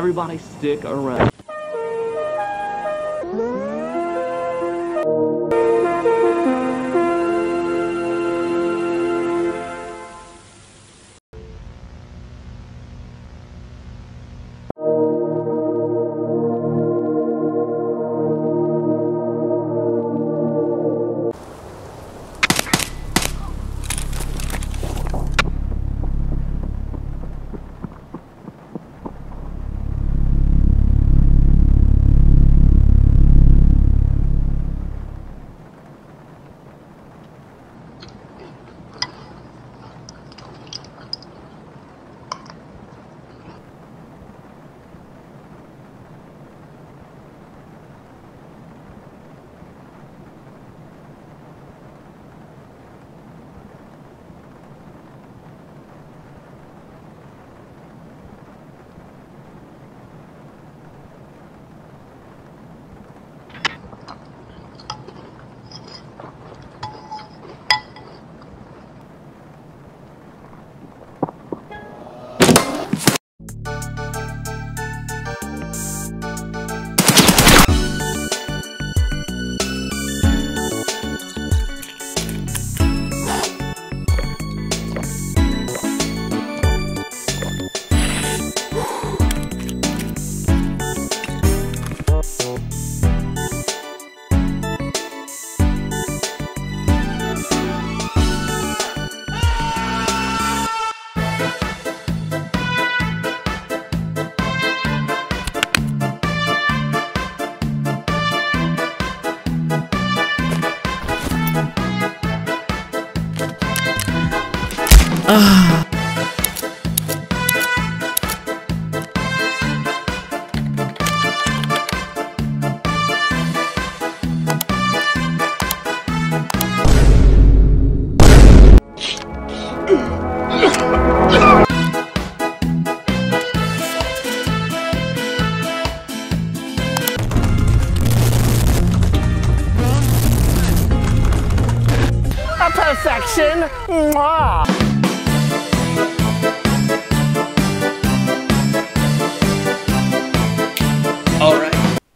everybody stick around. Perfection. Mwah. All right.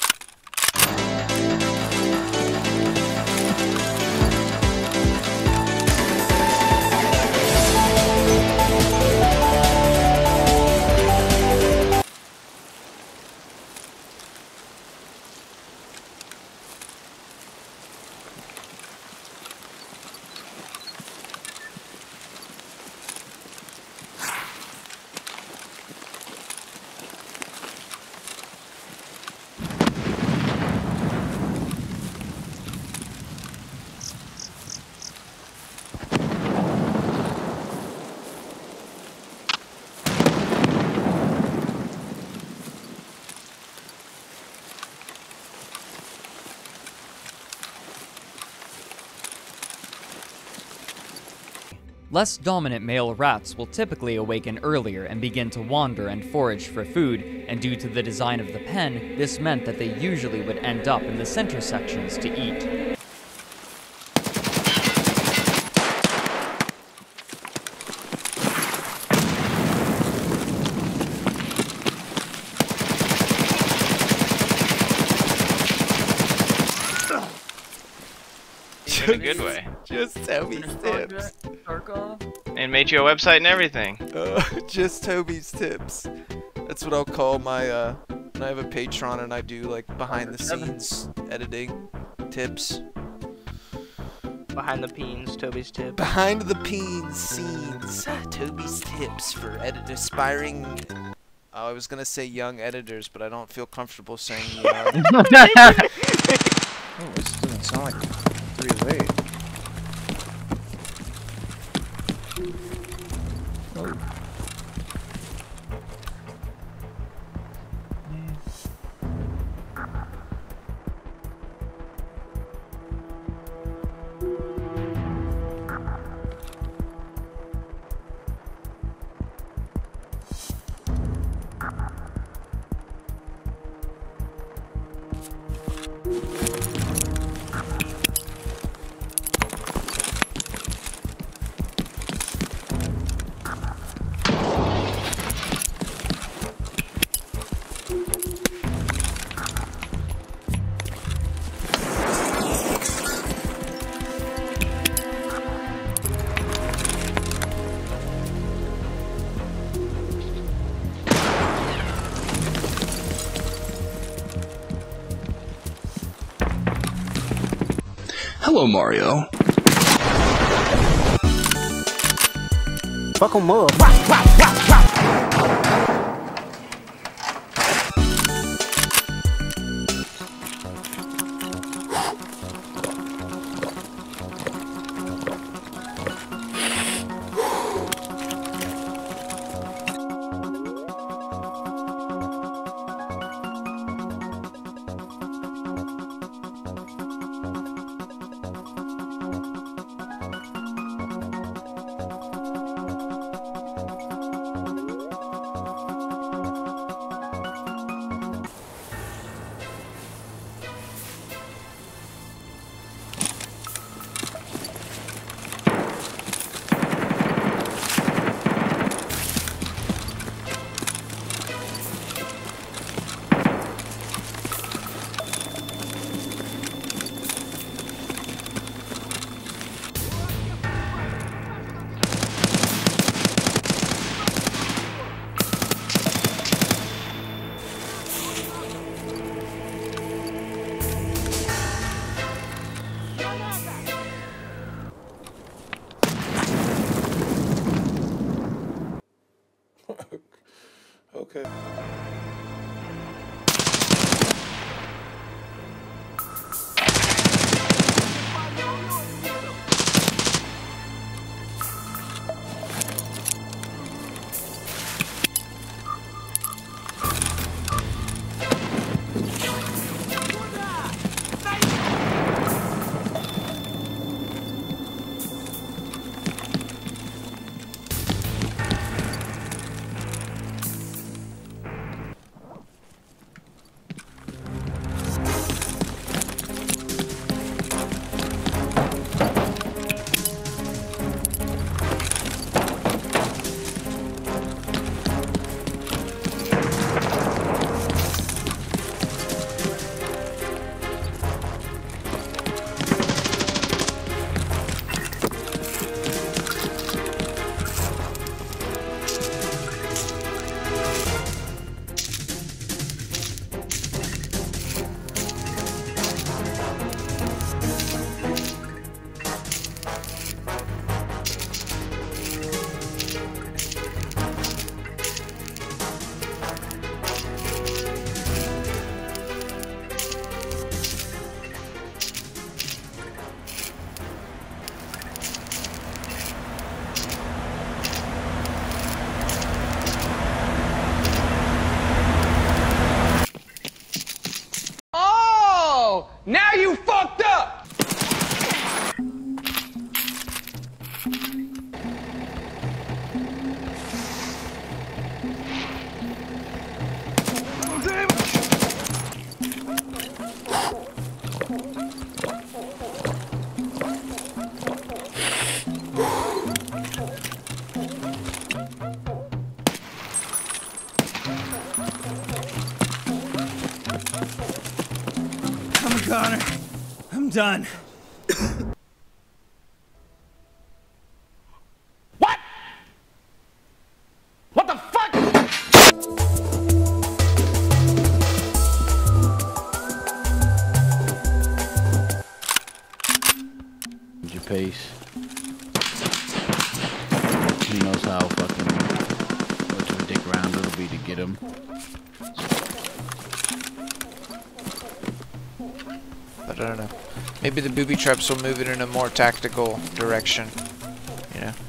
Less dominant male rats will typically awaken earlier and begin to wander and forage for food, and due to the design of the pen, this meant that they usually would end up in the center sections to eat. In a good way. Just Toby's tips. Tarkov? And made you a website and everything. Just Toby's tips. That's what I'll call my, when I have a Patreon and I do, like, behind-the-scenes editing tips. Behind the peens, Toby's tips. Behind the peens scenes. Toby's tips for aspiring... Oh, I was gonna say young editors, but I don't feel comfortable saying young. Oh, this doesn't sound like 3 of 8. Oh. Hello, Mario. Fuck 'em up. Okay. Now you fucked up! Connor, I'm done. What? What the fuck? Your pace. He knows how fucking much of a dick round it'll be to get him. I don't know. Maybe the booby traps will move it in a more tactical direction. You know?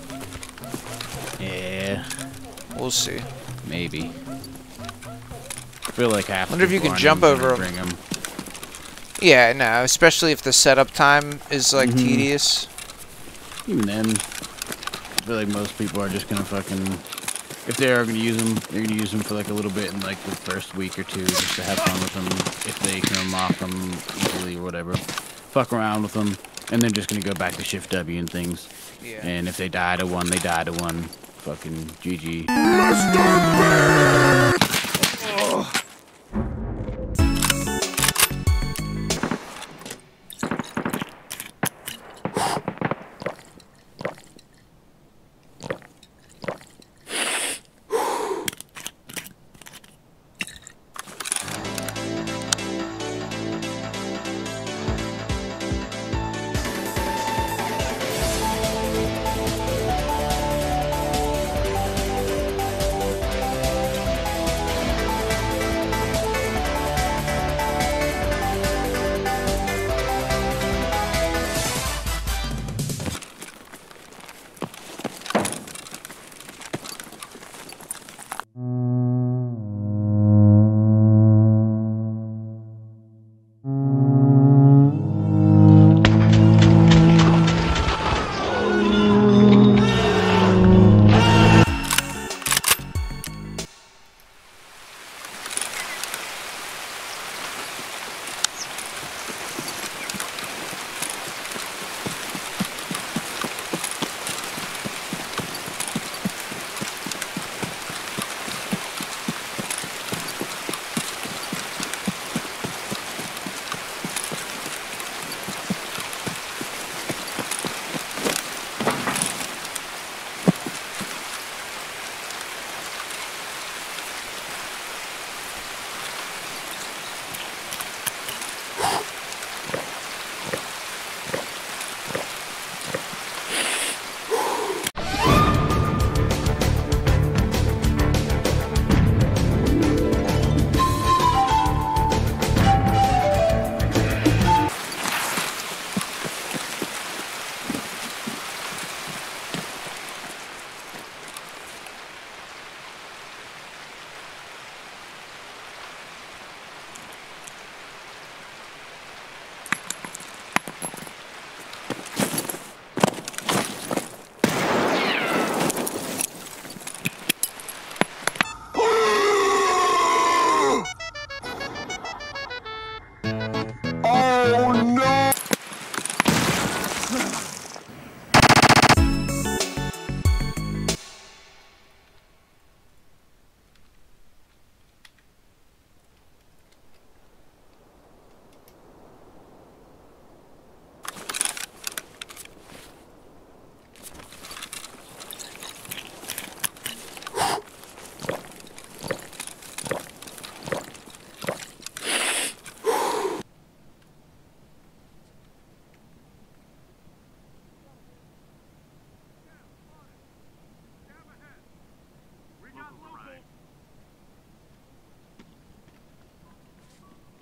Yeah. We'll see. Maybe. I feel like half. Wonder if you can jump over them. Yeah, no, especially if the setup time is like tedious. Even then, I feel like most people are just gonna fucking. If they are gonna use them, they're gonna use them for like a little bit in like the first week or two, just to have fun with them. If they can unlock them easily or whatever, fuck around with them, and they're just gonna go back to Shift W and things. Yeah. And if they die to one, they die to one. Fucking GG.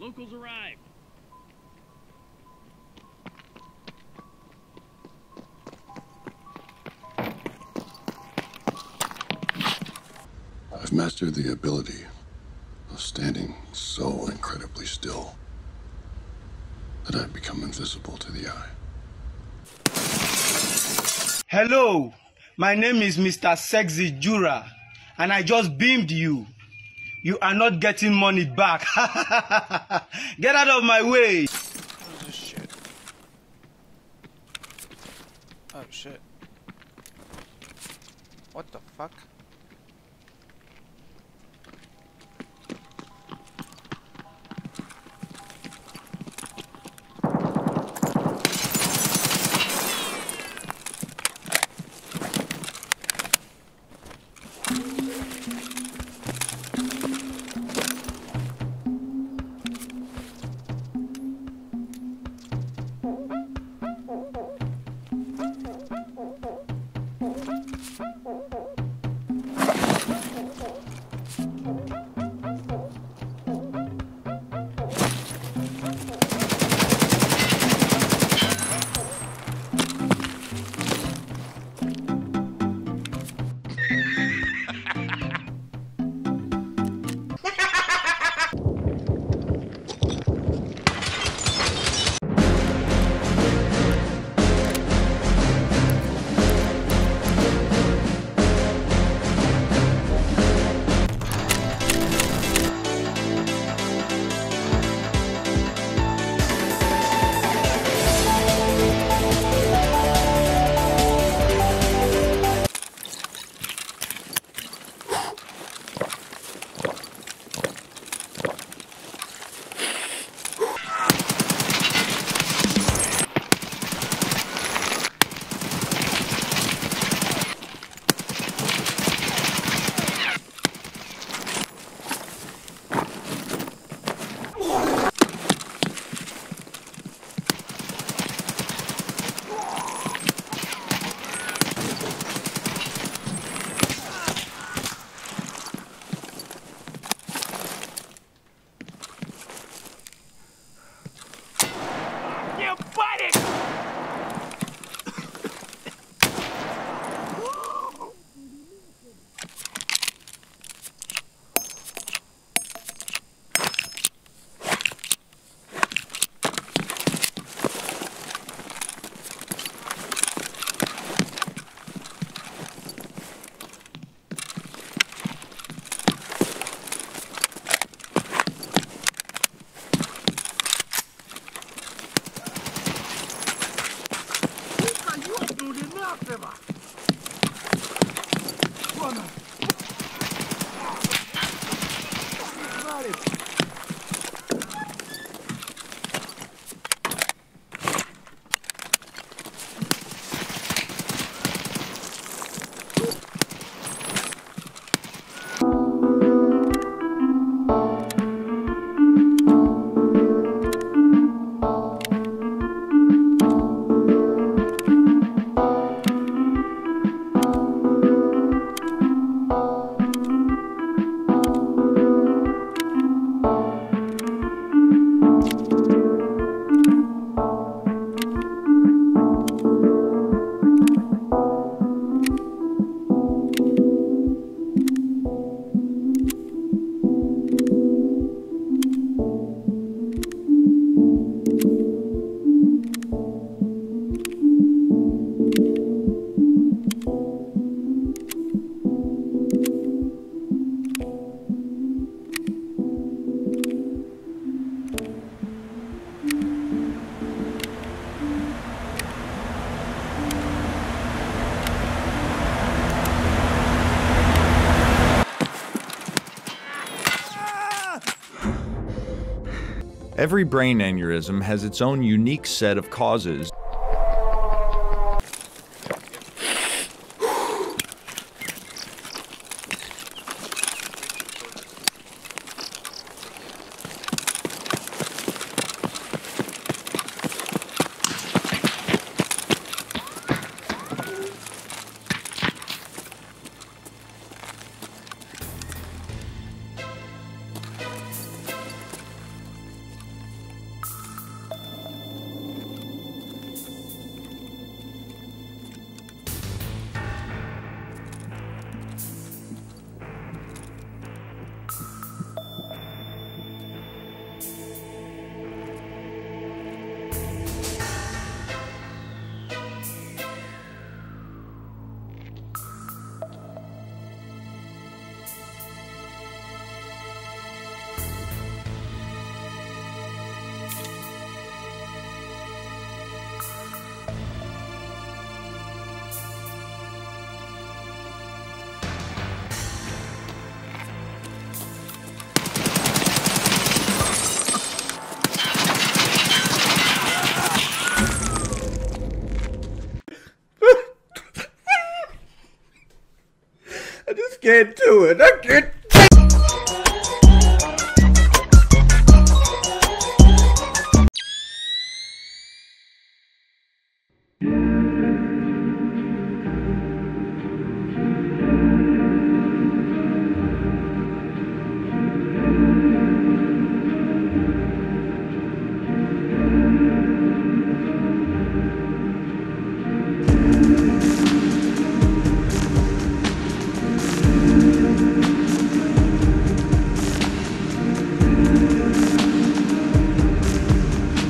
Locals arrived. I've mastered the ability of standing so incredibly still that I've become invisible to the eye. Hello, my name is Mr. Sexy Jura, and I just beamed you. You are not getting money back. Get out of my way. What is this shit? Oh shit. What the fuck? Every brain aneurysm has its own unique set of causes. I just can't do it. I can't